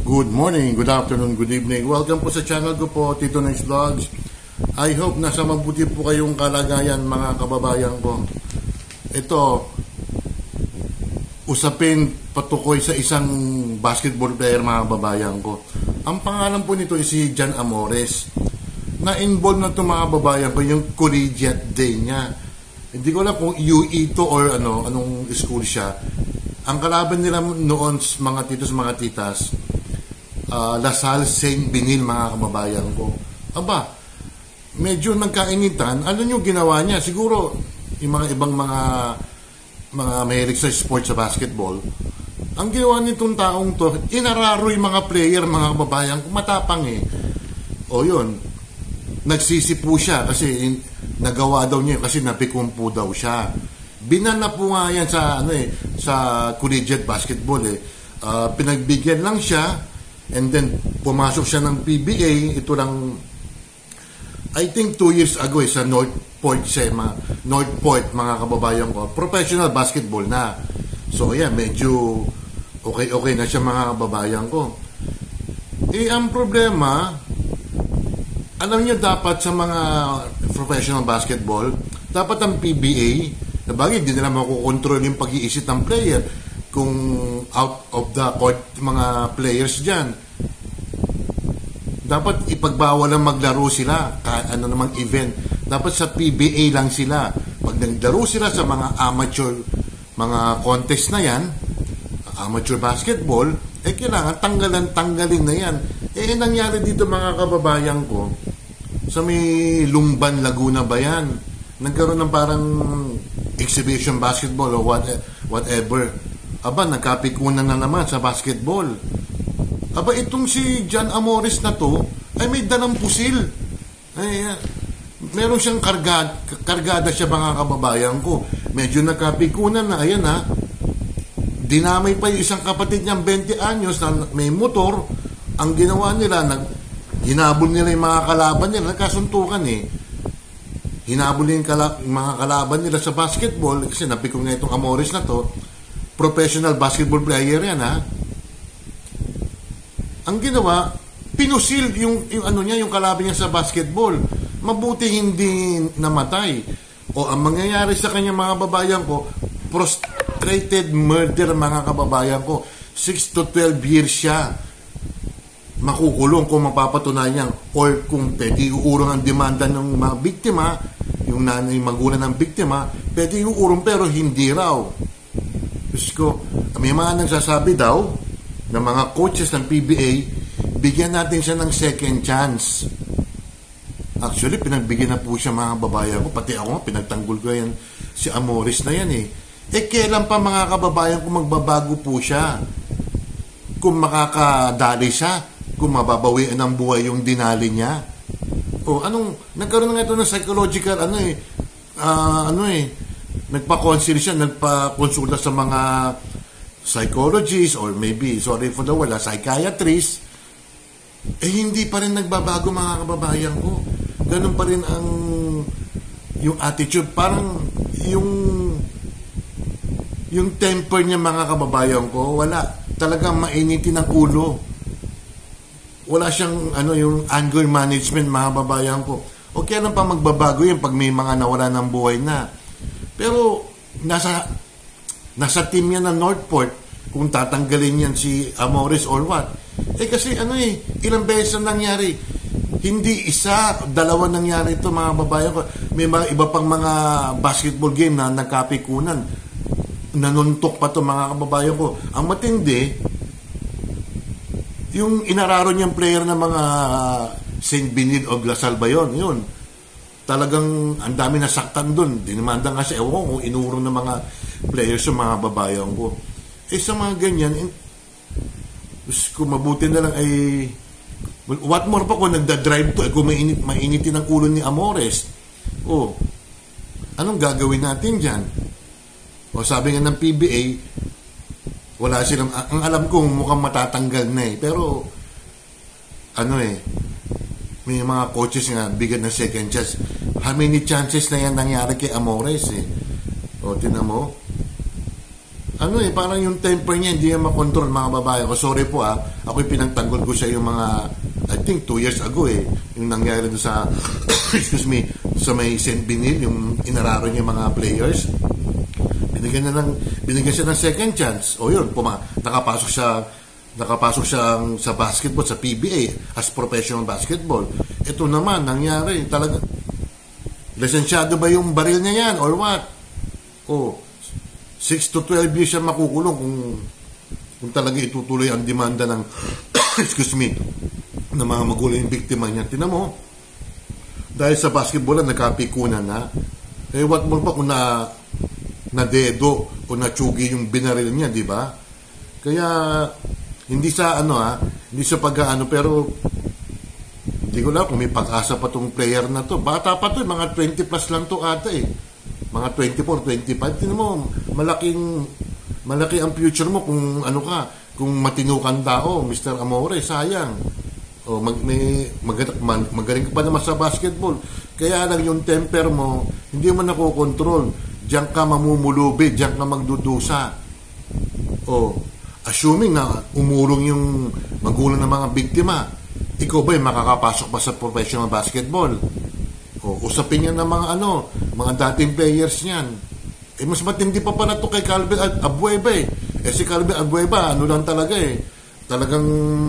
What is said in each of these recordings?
Good morning, good afternoon, good evening. Welcome po sa channel ko po, Tito Nice Vlogs. I hope nasa mabuti po kayong kalagayan mga kababayan ko. Ito, usapin patukoy sa isang basketball player mga kababayan ko. Ang pangalan po nito is si Jan Amores. Na-involve na ito mga kababayan ko yung collegiate day niya. Hindi ko alam kung UE to or anong school siya. Ang kalaban nila noon mga titos, mga titas, Lasal Saint Benil mga kababayan ko. Aba, medyo nagkainitan. Ano yung ginawa niya? Siguro yung mga ibang mga mahilig sa sports sa basketball. Ang ginawa nitong taong to, inararo yung mga player mga kababayan ko. Matapang eh. O yun, nagsisi po siya kasi nagawa daw niya kasi napikumpo daw siya. Binana po nga yan sa sa collegiate basketball eh. Pinagbigyan lang siya. And then, pumasok siya ng PBA, ito lang, I think 2 years ago sa Northport, mga kababayan ko. Professional basketball na. So, yeah, medyo okay na siya mga kababayan ko. Ang problema, alam niyo dapat sa mga professional basketball, dapat ang PBA, na bagay, hindi nila makukontrol yung pag-iisip ng player kung out of the court mga players dyan. Dapat ipagbawal ang maglaro sila kahit ano namang event. Dapat sa PBA lang sila. Pag naglaro sila sa mga amateur mga contest na yan, amateur basketball, kailangan tanggalin na yan. Nangyari dito mga kababayan ko sa may Lumban, Laguna ba yan? Nagkaroon ng parang exhibition basketball o whatever. Aba, nagkapikunan na naman sa basketball. Aba, itong si Jan Amores na to, ay may dalang pusil. Meron siyang kargada siya mga kababayan ko. Medyo nagkapikunan na, ayan ha. Dinamay pa yung isang kapatid niyang 20 anyos na may motor. Ang ginawa nila, hinabol nila yung mga kalaban nila, nagkasuntukan eh. Hinabol nila yung mga kalaban nila sa basketball, kasi napikong na itong Amores na to. Professional basketball player yan ha. Ang ginawa, pinusil yung kalaban niya sa basketball. Mabuti hindi namatay. O ang mangyayari sa kanya mga kababayan ko, prostrated murder mga kababayan ko. 6 to 12 years siya makukulong kung mapapatunayan or kung pwede iuurong ang demanda ng mga biktima, yung nanay magulang ng biktima, pwede iuurong pero hindi raw. Ko, may mga nagsasabi daw ng mga coaches ng PBA, bigyan natin siya ng second chance. Actually, pinagbigyan na po siya mga kababayan ko. Pati ako, pinagtanggol ko yan si Amores na yan eh. Kailan pa mga kababayan ko magbabago po siya? Kung makakadali siya, kung mababawian ng buhay yung dinali niya. Nagkaroon na nga ito ng psychological, nagpa-consult siya, nagpa-consulta sa mga psychologists or maybe, sorry for the word, psychiatrist. Hindi pa rin nagbabago mga kababayan ko. Ganun pa rin yung attitude. Parang yung temper niya mga kababayan ko, wala. Talagang mainitin ang ulo. Wala siyang yung anger management mga kababayan ko. Okay lang pa magbabago yan pag may mga nawala ng buhay na. Pero nasa team yan ng Northport kung tatanggalin yan si Amores or what. Kasi ilang beses na nangyari. Hindi isa, dalawa nangyari ito mga babayan ko. May mga iba pang mga basketball game na nagkapikunan. Nanuntok pa to mga kababayan ko. Ang matindi, yung inararo niyang player ng mga Saint Benil o Lasal ba yun. Talagang ang dami nasaktan doon. Dinimanda nga siya, ewan ko kung inurong ng mga players yung mga babayan ko. Sa mga ganyan, kung mabuti na lang what more pa kung nagda-drive to, kung mainitin ang ulo ni Amores. Anong gagawin natin dyan? Sabi nga ng PBA, wala silang, ang alam ko mukhang matatanggal na pero may mga coaches nga bigyan ng second chance. How many chances na yan nangyari kay Amores tinan mo. ano parang yung temper niya hindi niya makontrol, mga babae ko. Sorry po ako'y pinagtanggol ko siya yung mga, I think 2 years ago yung nangyari doon sa, excuse me, sa may St. Benil, yung inararo niya mga players. Binigyan siya ng second chance. O yun, nakapasok siya sa basketball, sa PBA, as professional basketball. Ito naman, nangyari, talaga, lisensyado ba yung baril niya yan, or what? 6 to 12 years siya makukulong kung talaga itutuloy ang demanda ng excuse me, ng mga magulang yung biktima niya. Tinan mo, dahil sa basketball nagkapikunan na, what more pa kung na dedo o natsugi yung binaril niya, di ba? Kaya hindi sa hindi sa pag-aano, pero hindi ko lang kung may pag-asa pa tong player na to. Bata pa to, mga 20 plus lang to ata mga 24, 25. Tinan mo, malaki ang future mo kung kung matinukan tao, Mr. Amore, sayang. Magaling ka pa naman sa basketball. Kaya lang yung temper mo, hindi mo nakokontrol. Diyan ka mamumulubi, diyan ka magdudusa. Assuming na umurong yung magulang ng mga biktima, ikaw ba'y makakapasok pa sa professional basketball? Usapin niya ng mga dating players niyan. Mas matindi pa na to kay Calvin Abueva si Calvin Abueva, lang talaga talagang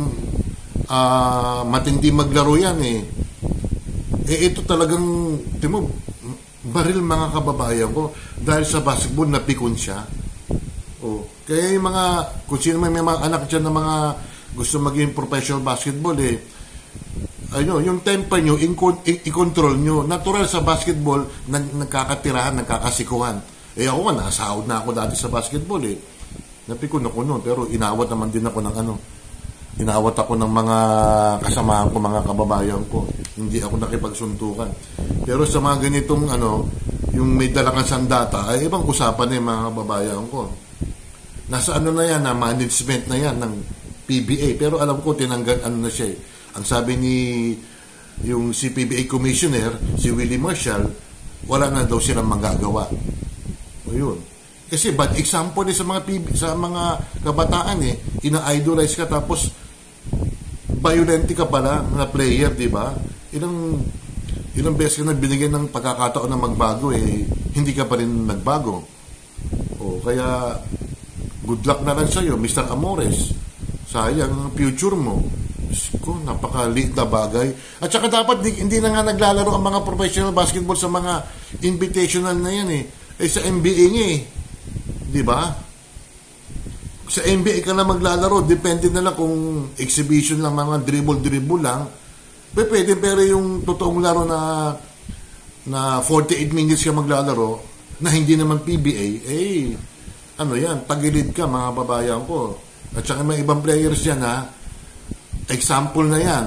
matindi maglaro yan ito talagang, timo, baril, mga kababayan ko, dahil sa basketball napikon siya. Kaya yung mga, kung sino may mga anak dyan na mga gusto maging professional basketball yung temper nyo, i-control nyo. Natural sa basketball, nagkakatirahan, nagkakasikuhan. Ako nga, nasahod na ako dati sa basketball Napikon ako noon, pero inawat naman din ako ng inawat ako ng mga kasamahan ko, mga kababayan ko. Hindi ako nakipagsuntukan. Pero sa mga ganitong yung may dalang sandata, ay ibang usapan mga kababayan ko. Nasa na yan, na management na yan ng PBA. Pero alam ko, tinanggal na siya Ang sabi yung si PBA Commissioner, si Willie Marshall, wala na daw silang magagawa. Yun. Kasi bad example sa mga kabataan ina-idolize ka tapos violent ka pala na player, di ba? Ilang beses ka na binigyan ng pagkakataon na magbago hindi ka pa rin nagbago. Kaya good luck na lang sa'yo, Mr. Amores. Sayang ang future mo. Napakaliit na bagay. At saka dapat hindi na nga naglalaro ang mga professional basketball sa mga invitational na yan sa NBA nga di ba? Sa NBA ka na maglalaro, depende na lang kung exhibition lang, mga dribble lang. Pwede, pero yung totoong laro na 48 minutes ka maglalaro na hindi naman PBA, yan, tagilid ka, mga babayan ko. At saka may ibang players yan example na yan.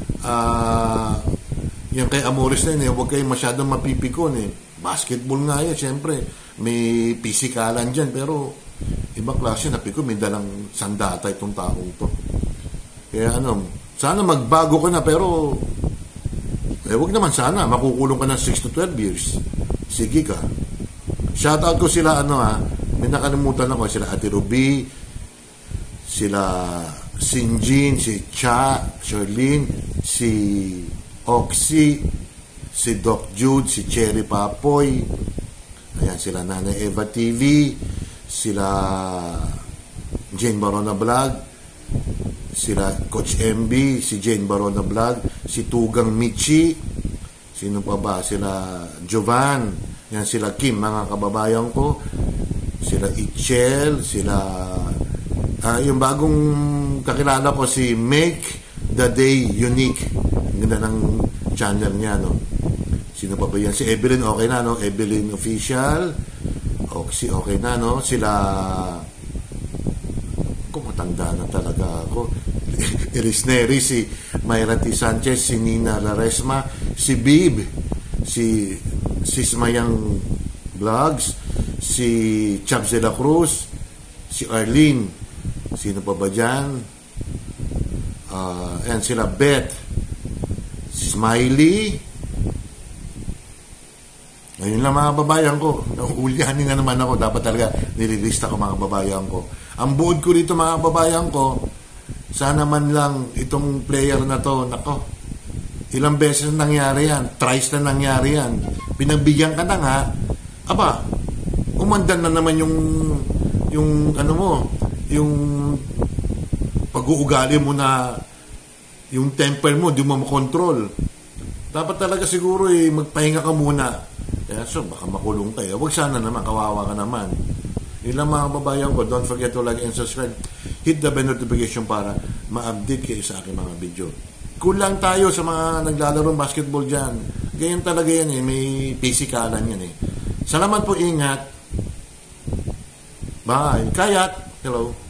Yan kay Amores na yun huwag kayong masyadong mapipikon basketball nga yan, syempre may pisikalan dyan, pero ibang klase napikon, may dalang sandata itong taong to. Kaya sana magbago ka na, pero wag naman sana makukulong ka ng 6 to 12 years. Sige ka. Shoutout ko sila may nakalimutan ako, sila Ate Ruby, sila Sinjin, si Cha, Charlene, si Oxy, si Doc Jude, si Cherry Papoy, ayan, sila Nanay Eva TV, sila Jane Barona Vlog, sila Coach MB, si Jane Barona Vlog, si Tugang Michi, sino pa ba, sila Jovan, yan, sila Kim, mga kababayan ko, sila Ichel, sila yung bagong kakilala ko, si Make the Day Unique. Ang ganda ng channel niya, Sino pa ba yan? Si Evelyn, okay na, Evelyn Official. Okay na, Sila, matanda na talaga ako. Iris Neri, si Mayra T. Sanchez, si Nina Laresma, si Bib, si Sismayang Vlogs, si Chaps de la Cruz, si Arlene, sino pa ba dyan? Ayan, sila Beth, si Smiley, Ayun lang mga babayan ko. Ulianin na naman ako. Dapat talaga nililista ko mga babayan ko. Ang buod ko dito mga babayan ko, sana man lang itong player na to, nako, ilang beses na nangyari yan. Thrice na nangyari yan. Pinagbigyan ka na nga, aba, umandan na naman yung ano mo, yung pag-uugali mo na yung temper mo, di mo makontrol. Dapat talaga siguro magpahinga ka muna. So baka makulong ka. Huwag sana naman, kawawa ka naman. Ilang mga babayan ko, don't forget to like and subscribe. Hit the bell notification para ma-update kayo sa aking mga video. Kulang tayo sa mga naglalaro basketball dyan. Ganyan talaga yan may pisikalan yan Salamat po, ingat. Bye. Kayat. Hello.